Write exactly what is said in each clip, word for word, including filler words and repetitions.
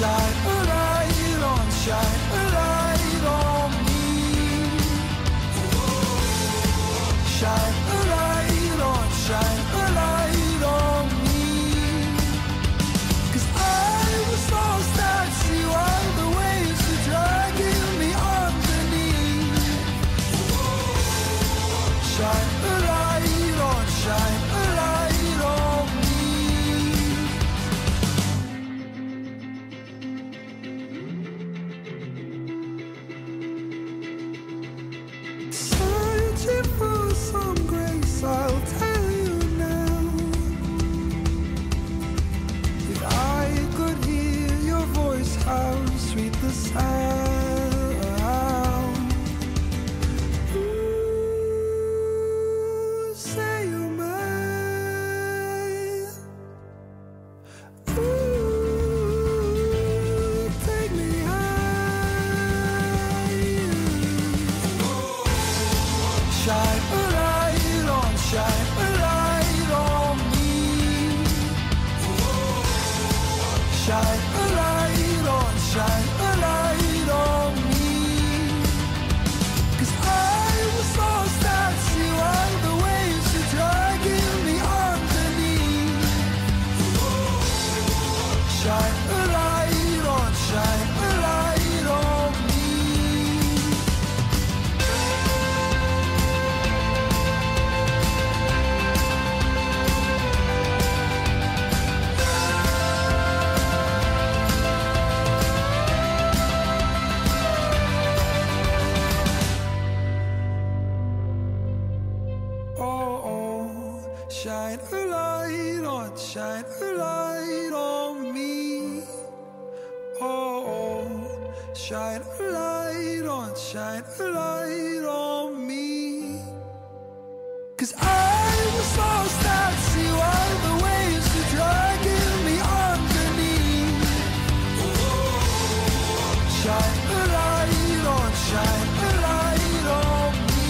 Shine a light on, shine a light on me. Shine a light on, shine a light on me. 'Cause I was lost at sea while the waves were dragging me underneath. Shine a light on, shine a light on me. Searching for some grace, I'll tell you now. If I could hear your voice, how sweet the sound. Ooh, say you're mine. Ooh, take me higher. Shine a light on, shine a light on me. Shine a light on, shine a light on me. 'Cause I was lost at sea while the waves were dragging me underneath. Shine a light on, shine a light on me. Oh, oh, shine a light on, shine a light on me. Oh, oh, shine a light on, shine a light on me. 'Cause I was lost at sea while the waves were dragging me underneath. Shine a light on, shine a light on me.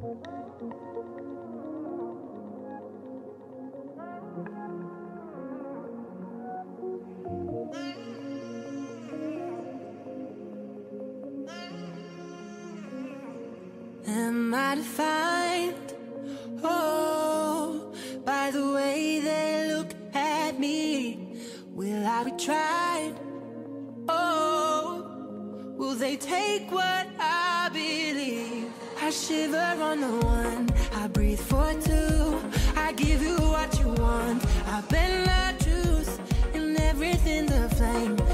Am I defined? Oh, by the way they look at me. Will I be tried? Oh, will they take what I believe? I shiver on the one, I breathe for two. I give you what you want, I bend the truth, and everything's a flame.